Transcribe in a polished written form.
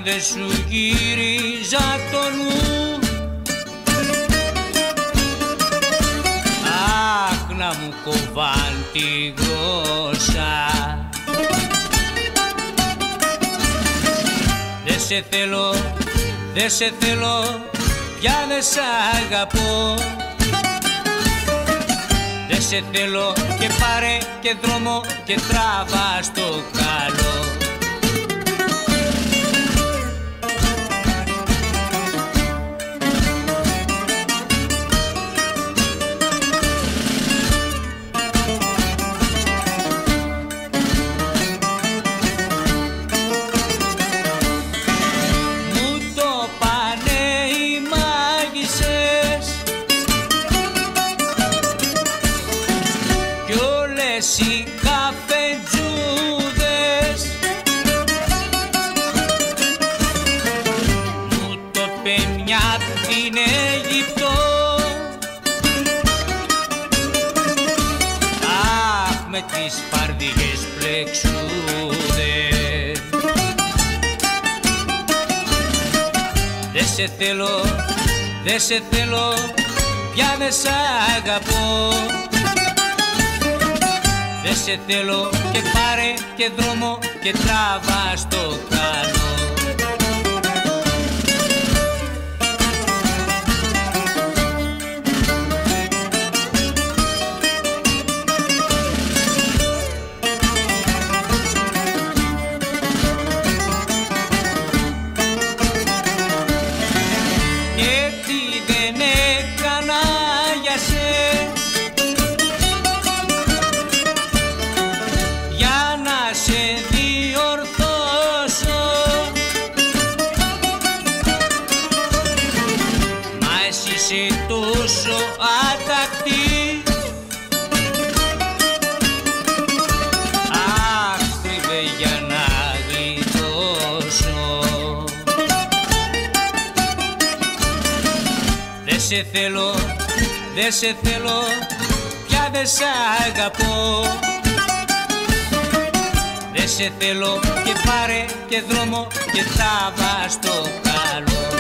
δεν σου γύριζα το νου. Αχ, να μου κοβάν τη γλώσσα. Δεν σε θέλω, δεν σε θέλω, πια δεν σ' αγαπώ. Δεν σε θέλω και πάρε και δρόμο και τράβα στο καλό. Οι καφετζούδες μου το είπε μια απ' την Αίγυπτο. Αχ, με τις φαρδίγες πλεξούδες. Δεν σε θέλω, δεν σε θέλω, πια δεν σ' αγαπώ. Δεν σε θέλω και πάρε και δρόμο και τράβα στο καλό. Και τι δεν έκανα για σένα, σε διορθώσω, μα εσύ είσαι τόσο άτακτη. Αχ, στρίβε για να γλιτώσω. Δεν σε θέλω, δεν σε θέλω, πια δεν σ' αγαπώ. Δεν σε θέλω και πάρε και δρόμο και τράβα στο καλό.